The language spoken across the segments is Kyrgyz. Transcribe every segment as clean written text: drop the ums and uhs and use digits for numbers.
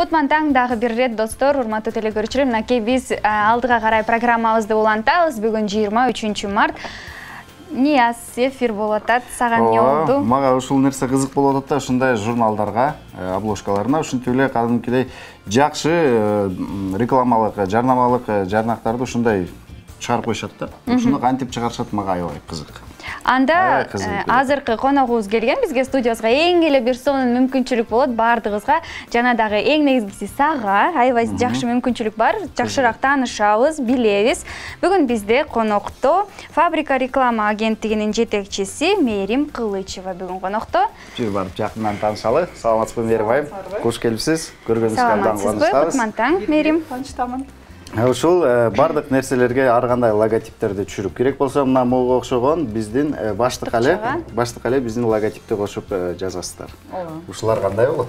Кутман таң дагы бир рет достор, урматтуу телекөрүүчүлөр, мынакей биз алдыга карай программабызды улантабыз. Бүгүн 23 март. Нияз эфир болуп атат. Сага эмне болду? Мага ушул нерсе кызык болуп атат да, ушундай журналдарга, обложкаларына ушинтип эле кадимкидей жакшы рекламалык, жарнамалык жарнактарды ушундай чыгарып коюшат да. Ушуну кантип чыгарышат, мага аябай кызык. Анда азыркы коногубуз келген, бизге студиябызга эң эле бир сонун мүмкүнчүлүк болот бардыгыбызга. Жана дагы эң негизгиси сага аябай жакшы мүмкүнчүлүк бар. Жакшыраак таанышабыз, билебиз. Бүгүн бизде конокто Фабрика реклама агенттигинин жетекчиси Мээрим Кылычева бүгүн конокто. Жер барып жакындан таанышалы. Саламатсызбы Мээрим айым? Кош келипсиз. Көргөнүңүзгө абдан кубанычтабыз. Кутман Мээрим. Кубанычтамын. Ушул бардык нерселерге ар кандай логотиптерди түшүрүп керек болсо, мына мага окшогон биздин баштык эле биздин логотипти кошуп жазасыздар. Ушулар кандай болот?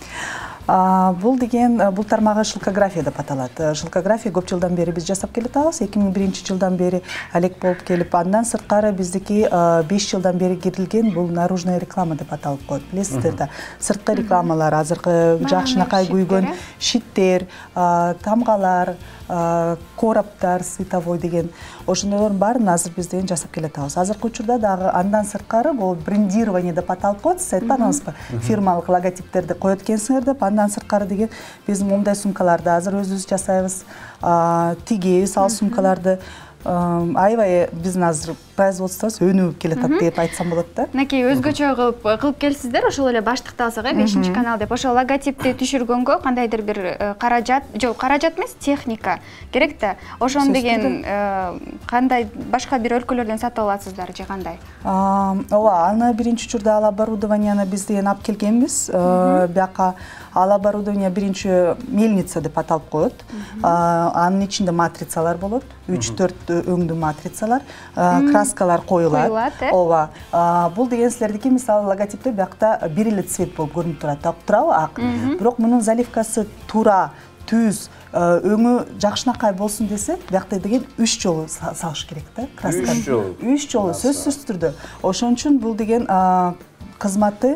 Бул деген бул тармагы шылкография деп аталат. Шылкография көп жылдан бери биз жасап келатабыз. 2001 жылдан бери алек болуп келип, андан сырткары биздики 5 жылдан бери кирилген бул наружная реклама деп аталып коет. Билесиздер да, сырткы рекламалар, азыркы жакшынакай күйгөн шиттер, тамгалар, кораптар, световой деген ошондойлордун баарын азыр биз деген жасап келатабыз. Азыркы учурда дагы андан сырткары бул брендирование деп аталып коет. Сиз айтпадыңызбы? Фирмалык логотиптерди коет экенсиңер деп. Андан сырткары деген биз мындай сумкаларды азыр өзүбүз жасайбыз, тигебиз ал сумкаларды. Аябай биздин азыр производствобуз өнүгүп келатат деп айтсам болот да. Мынакей өзгөчө кылып келсиздер, ошол эле баштыкта алсак, 5-канал деп. Ошол логотипти түшүргөнгө кандайдыр бир каражат, жок, каражат эмес, техника керек да. Ошону деген кандай башка бир өлкөлөрдөн сатып аласыздар же кандай? Ооба, аны биринчи учурда ал оборудованияны биз деген алып келгенбиз. Бияка ал оборудование биринчи мельница деп аталып коет. Анын ичинде матрицалар болот, 3-4 өңдүү матрицалар, краскалар коюлат. Ооба. Бул деген силердики мисалы логотипте биякта бир эле цвет болуп көрүнүп турат, турабы? Ак. Бирок мунун заливкасы тура, түз, өңү жакшынакай болсун десе, биякта деген 3 жолу салыш керек да, красканы. 3 жолу сөзсүз түрдө. Ошон үчүн бул деген кызматы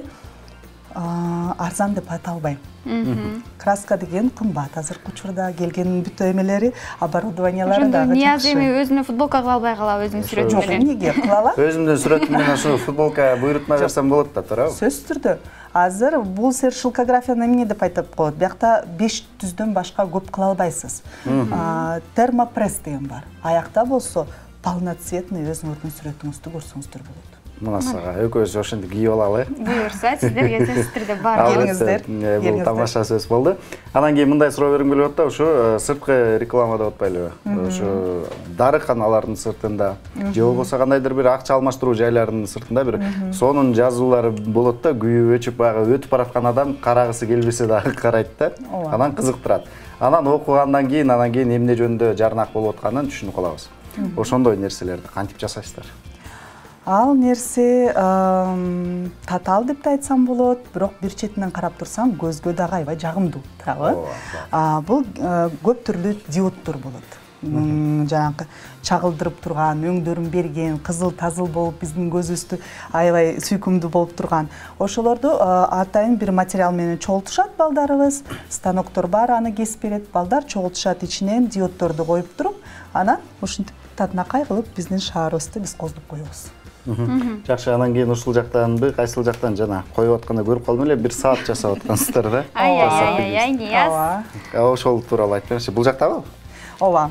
арзан деп айта албайм. Краска деген кымбат. Азыркы учурда келген бүт эмелери, оборудованиялары дагы жакшы. Нияз эми өзүнө футболка кыла албай калабы өзүнүн сүрөтү менен? Жок, эмнеге кылала? Өзүмдүн сүрөтүм менен ушу футболка буйрутма берсем болот да, туурабы? Сөзсүз түрдө. Азыр бул сер шылкографияны эмне деп айтып коет? Биякта 5 түздөн башка көп кыла албайсыз. Термопресс деген бар. Аякта болсо полноцветный өзүңөрдүн сүрөтүңүздү көрсөңүздөр болот. Мына сага экөөбүз ошентип кийип алалы. Буюрса, сиздерге сөзсүз түрдө бар. Келиңиздер. Бул тамаша сөз болду. Анан кийин мындай суроо бергим келип атат да, ушу сырткы реклама деп атпайлыбы? Ушу дарыканалардын сыртында же болбосо кандайдыр бир акча алмаштыруу жайларынын сыртында бир сонун жазуулары болот да, күйүп өчүп өтүп бараткан адам карагысы келбесе дагы карайт да. Анан кызыктырат. Анан окугандан кийин эмне жөнүндө жарнак болуп атканын түшүнүп калабыз. Ошондой нерселерди кантип жасайсыздар? Ал нерсе татаал деп да айтсам болот, бирок бир четинен карап турсаң көзгө дагы аябай жагымдуу турабы? Бул көп түрлүү диоддор болот. Жанагы чагылдырып турган, өңдөрүн берген, кызыл тазыл болуп биздин көзүбүздү аябай сүйкүмдүү болуп турган. Ошолорду атайын бир материал менен чогултушат балдарыбыз. Станоктор бар, аны кесип берет. Балдар чогултушат, ичинен диоддорду коюп туруп, анан ушинтип татынакай кылып биздин шаарыбызды биз коздоп коебуз. Жакшы, анан кийин ушул жактанбы, кайсыл жактан жана коюп атканда көрүп калдым эле, бир саат жасап аткансыздар да. Ай, Нияз. Ошол тууралуу айтып берчи. Бул жактабы? Ооба.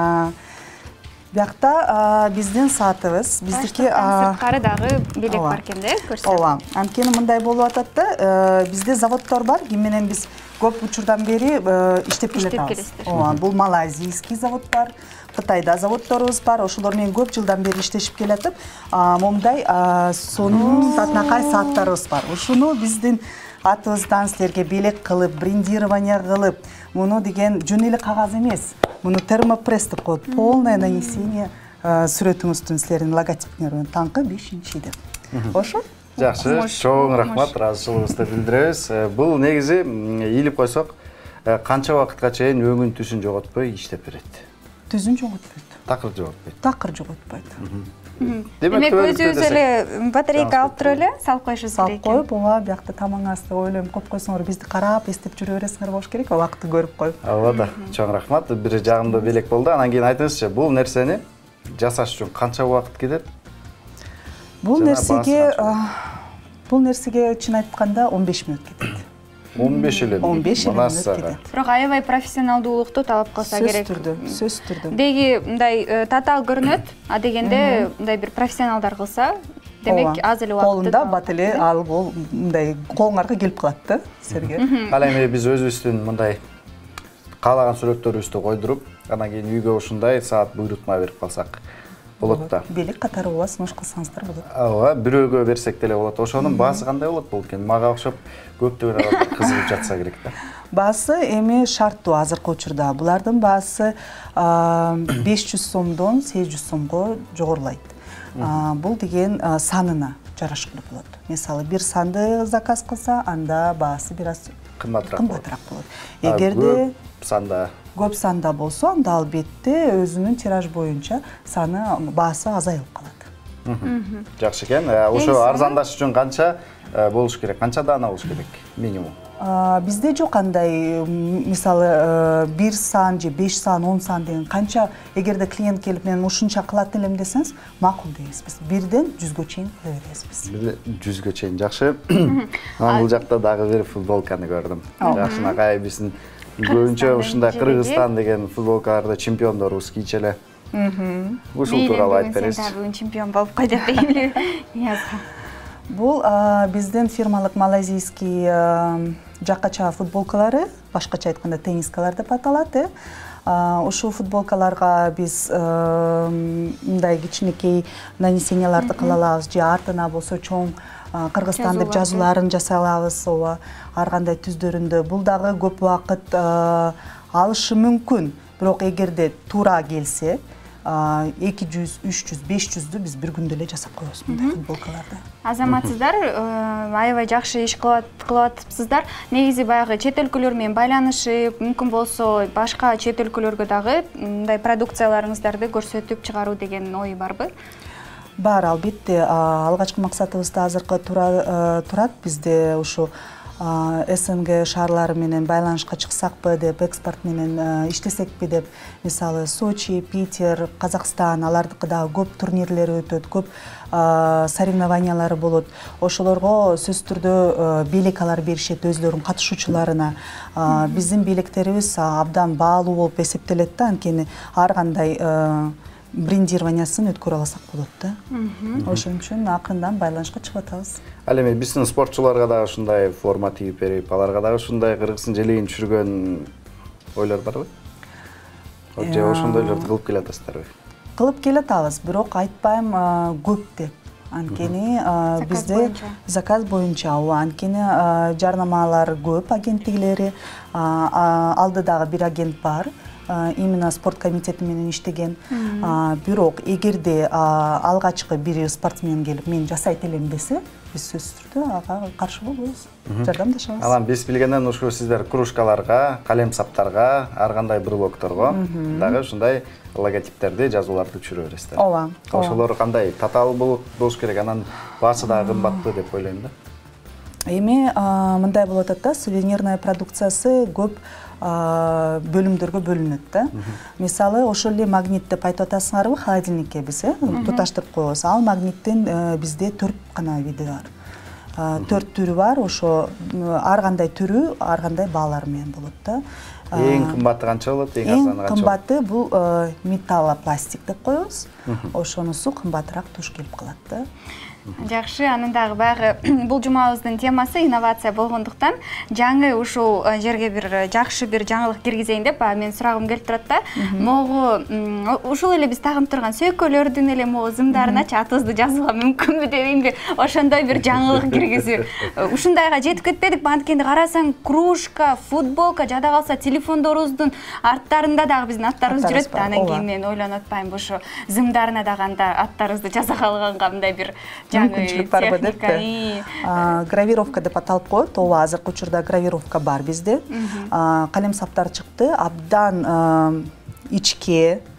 Биякта биздин саатыбыз, биздики сырткары дагы белек бар экен да, көрсөң. Ооба. Анткени мындай болуп атат да, бизде заводдор бар, ким менен биз көп учурдан бери иштеп келатабыз. Ооба, бул малайзийский завод бар. Кытайда заводдорубуз бар, ошолор менен көп жылдан бери иштешип келатып, момундай сонун татынакай сааттарыбыз бар. Ушуну биздин атыбыздан силерге белек кылып, брендирование кылып, муну деген жөн эле кагаз эмес. Муну термопресс деп коет. Полное нанесение сүрөтүңүздүн силердин логотипиңер таңкы 5-чи деп. Ошо? Жакшы, чоң рахмат, ыраазычылыгыбызды билдиребиз. Бул негизи ийилип койсок, канча убакытка чейин өңүн түсүн жоготпой иштеп берет? Түзүн жоготпойт. Такыр жоготпойт. Такыр жоготпойт. Демек өзүбүз эле батарейка алып туруп эле салып коюшубуз керек экен. Салып коюп, ооба, биякта тамаң асты ойлойм коюп койсоңор бизди карап, эстеп жүрө бересиңер болуш керек, убакытты көрүп коюп. Ооба да, чоң рахмат. Бир жагымдуу белек болду. Анан кийин айтыңызчы, бул нерсени жасаш үчүн канча убакыт кетет? Бул нерсеге чын айтканда 15 мүнөт кетет. 15 эле. 15 мүнөт кетет. Бирок аябай профессионалдуулукту талап кылса керек. Сөз түрдө. Деги мындай татаал көрүнөт, а дегенде мындай бир профессионалдар кылса, демек аз эле убакытта. Колунда бат эле ал бул мындай колуңарга келип калат да силерге. Ал эми биз өзүбүздүн мындай каалаган сүрөттөрүбүздү койдуруп, анан кийин үйгө ушундай саат буйрутма берип калсак болот да. Белек катары ооба сунуш кылсаңыздар болот. Ооба, бирөөгө берсек деле болот. Ошонун баасы кандай болот болот экен? Мага окшоп көптөгөн адамдар кызыгып жатса керек да. Баасы эми шарттуу азыркы учурда. Булардын баасы 500 сомдон 800 сомго жогорулайт. Бул деген санына жарашкылуу болот. Мисалы, бир санды заказ кылса, анда баасы бир аз кымбатыраак болот. Эгерде көп санда болсо, анда албетте өзүнүн тираж боюнча саны баасы азайып калат. Жакшы экен. Ошо арзандаш үчүн канча болуш керек? Канча даана болуш керек минимум? Бизде жок андай, мисалы, 1 сан же 5 сан, 10 сан деген канча, эгерде клиент келип мен ушунча кылат элем десеңиз, макул дейсиз. 1ден 100гө чейин кыла бересиз. 100гө чейин. Жакшы. Анан бул жакта дагы бир футболканы көрдүм. Жакшынакай биздин көбүнчө ушундай Кыргызстан деген футболкаларда чемпиондорубуз кийчеле. Ушул тууралуу айтып бересиз. Мен бүгүн чемпион болуп кой деп дейли. Бул биздин фирмалык малайзийский жаккача футболкалары, башкача айтканда теннискалар деп аталат. Ушул футболкаларга биз мындай кичинекей нанесенияларды кыла алабыз, же артына болсо чоң Кыргызстан деп жазууларын жасай алабыз, ооба, ар кандай түздөрүндө. Бул дагы көп убакыт алышы мүмкүн, бирок эгерде туура келсе, 200, 300, 500'дү биз бир күндө эле жасап коебуз мындай футболкаларды. Азаматсыздар, аябай жакшы иш кылып атыпсыздар. Негизи баягы чет өлкөлөр менен байланышып, мүмкүн болсо башка чет өлкөлөргө дагы мындай продукцияларыңыздарды көрсөтүп чыгаруу деген ой барбы? Бар, албетте. Алгачкы максатыбызда азыркы турат. Бизде ушу СНГ шаарлары менен байланышка чыксакпы деп, экспорт менен иштесекпи деп, мисалы Сочи, Питер, Казакстан, алардыкы дагы көп турнирлери өтөт, көп соревнованиялары болот. Ошолорго сөз түрдө белек алар беришет өзлөрүнүн катышуучуларына. Биздин белектерибиз абдан баалуу болуп эсептелет да, анткени ар кандай брендированиясын өткөрө алсак болот да. Ошон үчүн акырындан байланышка чыгып атабыз. Ал эми биздин спортчуларга дагы ушундай форма тийип берип, аларга дагы ушундай Кыргыздын желегин түшүргөн ойлор барбы? Же ошондойлорду кылып келатасыздарбы? Кылып келатабыз, бирок айтпайм көп деп. Анткени бизде заказ боюнча, анткени жарнамалар көп, агенттиклери, алдыдагы бир агент бар. Именно спорт комитети менен иштеген. Бирок эгерде алгачкы бир спортсмен келип мен жасайт элем десе, биз сөзсүз түрдө ага каршы болбойбуз, жардамдашабыз. Анан биз билгенден ушул сиздер кружкаларга, калем саптарга, ар кандай брелокторго дагы ушундай логотиптерди, жазууларды түшүрө бересиздер. Ооба. Ошолор кандай татаал болуш керек, анан баасы дагы кымбаттуу деп ойлойм да. Эми мындай болуп атат да, сувенирная продукциясы көп бөлүмдөргө бөлүнөт да. Мисалы, ошол эле магнит деп айтып атасыңарбы, холодильникке биз туташтырып коебуз. Ал магниттин бизде 4 гана види бар. 4 түрү бар, ошо ар кандай түрү, ар кандай баалар менен болот да. Эң кымбаты канча болот, эң арзаны канча? Эң кымбаты бул металлопластик деп коебуз. Ошонусу кымбатыраак туш келип калат да. Жакшы, анын дагы баягы бул жумабыздын темасы инновация болгондуктан жаңы ушул жерге бир жакшы бир жаңылык киргизейин деп мен сурагым келип турат да. Могу ушул эле биз тагынып турган сөйкөлөрдүн эле могу зымдарыначы атыбызды жазууга мүмкүнбү дейинби? Ошондой бир жаңылык киргизүү. Ушундайга жетип кетпедикпи? Анткени карасаң кружка, футболка, жада калса телефондорубуздун арттарында дагы биздин аттарыбыз жүрөт да. Анан кийин мен ойлонуп атпаймынбы, ушу зымдарына дагы анда аттарыбызды жаза калганга мындай бир мүмкүнчүлүк барбы деп. Гравировка деп аталып коет. Ооба, азыркы учурда гравировка бар бизде. Калем саптар чыкты, абдан ичке,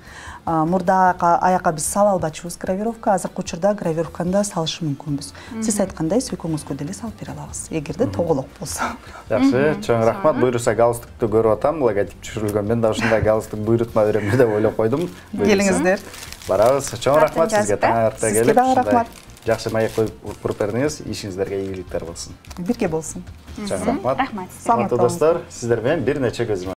мурда аяка биз сала албачубуз гравировка, азыркы учурда гравировканы да салышы мүмкүнбүз. Сиз айткандай сүйкөңүзгө деле салып бере алабыз, эгерде тоголок болсо. Жакшы, чоң рахмат. Буйруса галстукту көрүп атам, логотип түшүрүлгөн. Мен да ушундай галстук буйрутма берем деп ойлоп койдум. Келиңиздер. Барабыз. Чоң рахмат сизге таңертең келип. Сизге да рахмат. Жакшы маек коюп туруп бердиңиз. Ишиңиздерге ийгиликтер болсун. Бирге болсун. Чоң рахмат. Рахмат. Саламатты достор, сиздер менен бир нече көзөмөл